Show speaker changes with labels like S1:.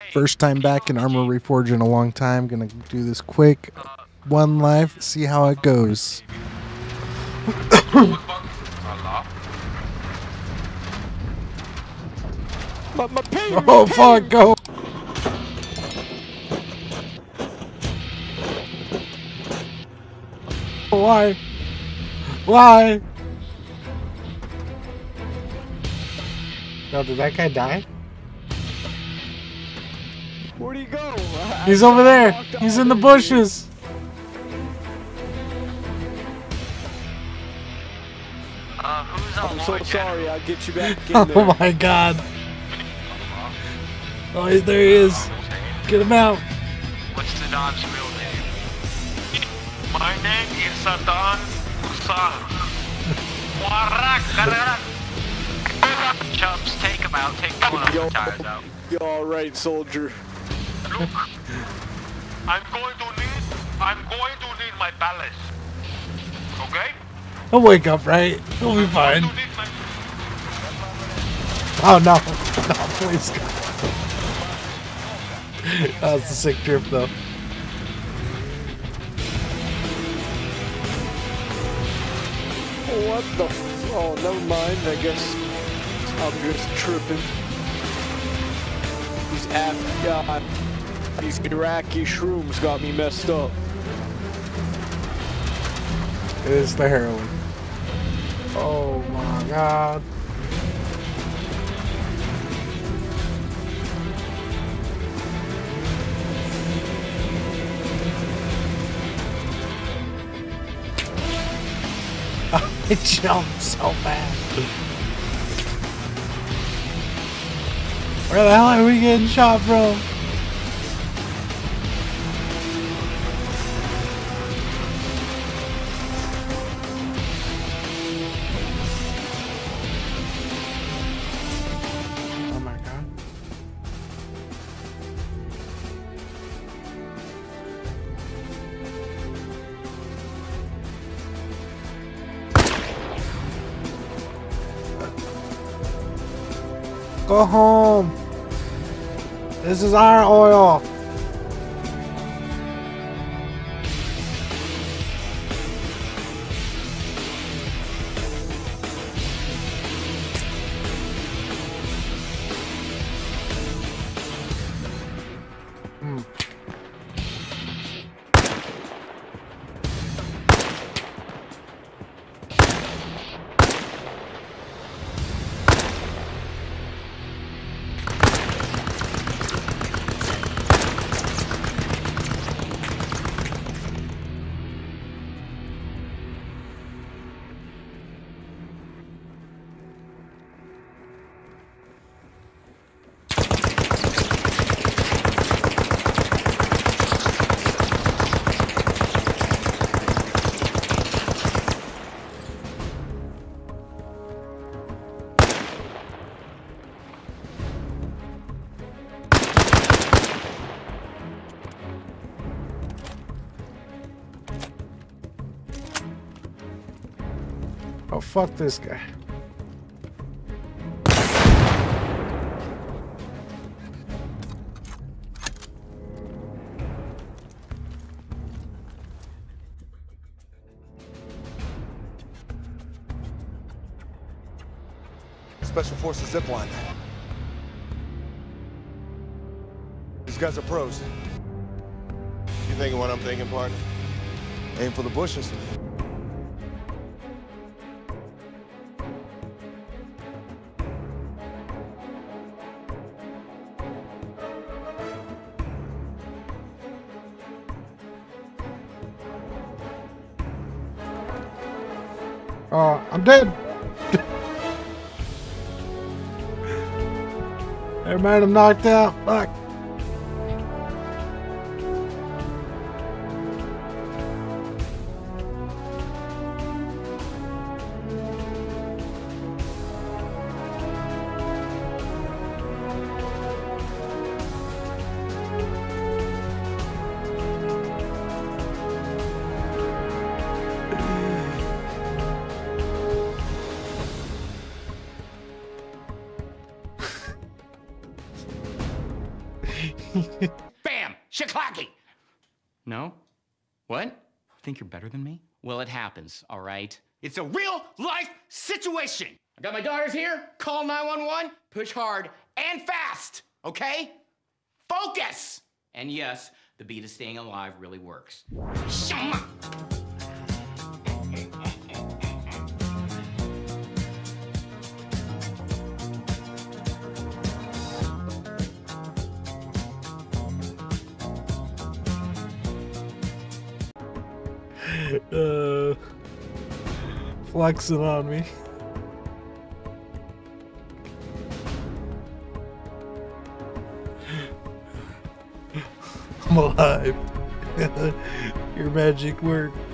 S1: First time back in Arma Reforger in a long time. Gonna do this quick. One life, see how it goes. Oh fuck, go! Why? Why? No, did that guy die?
S2: Where'd he go?
S1: He's over there. He's in the bushes.
S2: I'm so sorry. I'll get you back in there.
S1: Oh my god. Oh, there he is. Get him out.
S3: What's the Don's real name? My name is Satan Usal. Chumps, take him out. Take one of the tires out.
S2: You're alright, soldier.
S3: Look, I'm going to need my palace. Okay?
S1: He'll wake up, right? He'll be fine. Oh no. No, please God. That was a sick trip though.
S2: What the oh, never mind. I guess I'm just tripping. These Iraqi shrooms got me messed up.
S1: It is the heroin. Oh my god. I jumped so fast. Where the hell are we getting shot from? Oh my god. Go home. This is our oil. Oh, fuck this guy.
S4: Special Forces zipline. These guys are pros. You thinking what I'm thinking, partner? Aim for the bushes.
S1: Oh, I'm dead. Never mind, I'm knocked out. Fuck.
S5: Bam! Shaklaki! No? What? Think you're better than me? Well, it happens, all right? It's a real life situation. I got my daughters here. Call 911. Push hard and fast, okay? Focus! And yes, the beat of staying alive really works. Shama!
S1: Flexing on me. I'm alive. Your magic worked.